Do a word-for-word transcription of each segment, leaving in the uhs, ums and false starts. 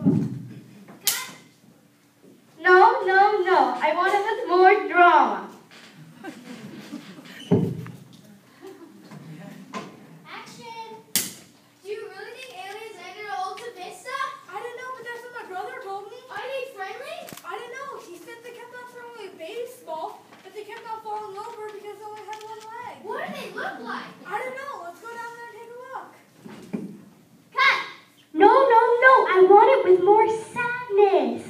No, no, no. I want it with more drama. Action! Do you really think aliens landed on Alta Vista? I don't know, but that's what my brother told me. Are they friendly? I don't know. He said they kept on throwing a baseball, but they kept on falling over because they only had one leg. What do they look like? I don't know. Let's go down there and take a look. Cut! No, no, no. I want it with more sadness.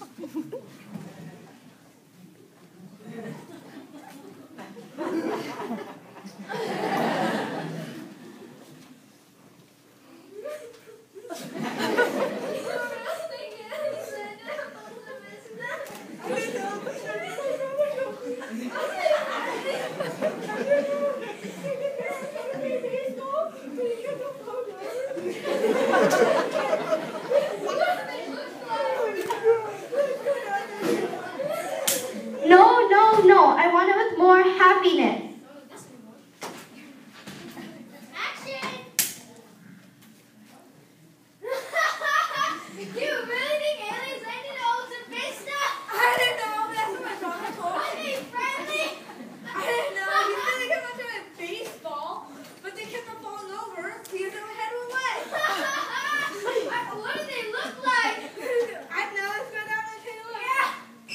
No, no, no. I want it with more happiness. Action! Do you really think aliens landed on Alta Vista? I don't know. That's what my brother told Are me. they friendly? I didn't know. He said they kept on throwing a baseball, but they kept on falling over because they only had one leg. What do they look like? I know. Let's go down and take a look. Yeah.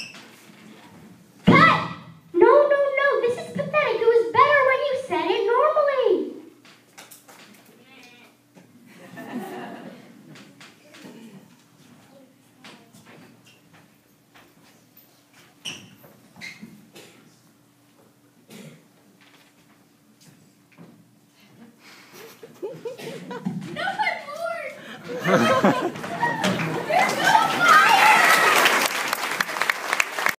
Cut! No, no, no. This is pathetic. It was better when you said it normally. No, I'm bored!